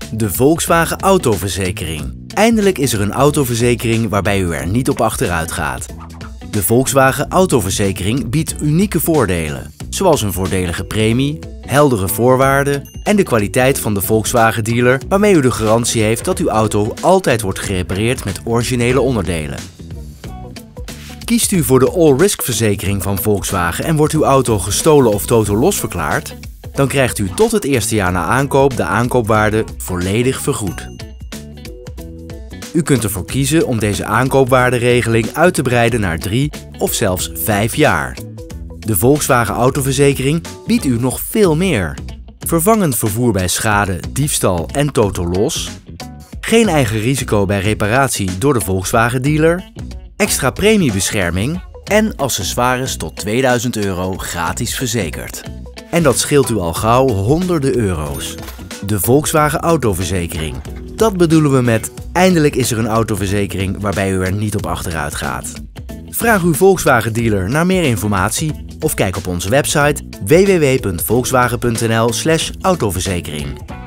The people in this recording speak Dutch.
De Volkswagen Autoverzekering. Eindelijk is er een autoverzekering waarbij u er niet op achteruit gaat. De Volkswagen Autoverzekering biedt unieke voordelen, zoals een voordelige premie, heldere voorwaarden en de kwaliteit van de Volkswagen dealer waarmee u de garantie heeft dat uw auto altijd wordt gerepareerd met originele onderdelen. Kiest u voor de all-risk verzekering van Volkswagen en wordt uw auto gestolen of totaal los verklaard, dan krijgt u tot het eerste jaar na aankoop de aankoopwaarde volledig vergoed. U kunt ervoor kiezen om deze aankoopwaarderegeling uit te breiden naar 3 of zelfs 5 jaar. De Volkswagen Autoverzekering biedt u nog veel meer. Vervangend vervoer bij schade, diefstal en totaal los. Geen eigen risico bij reparatie door de Volkswagen dealer. Extra premiebescherming en accessoires tot €2000 gratis verzekerd. En dat scheelt u al gauw honderden euro's. De Volkswagen Autoverzekering. Dat bedoelen we met eindelijk is er een autoverzekering waarbij u er niet op achteruit gaat. Vraag uw Volkswagen dealer naar meer informatie of kijk op onze website www.volkswagen.nl/autoverzekering.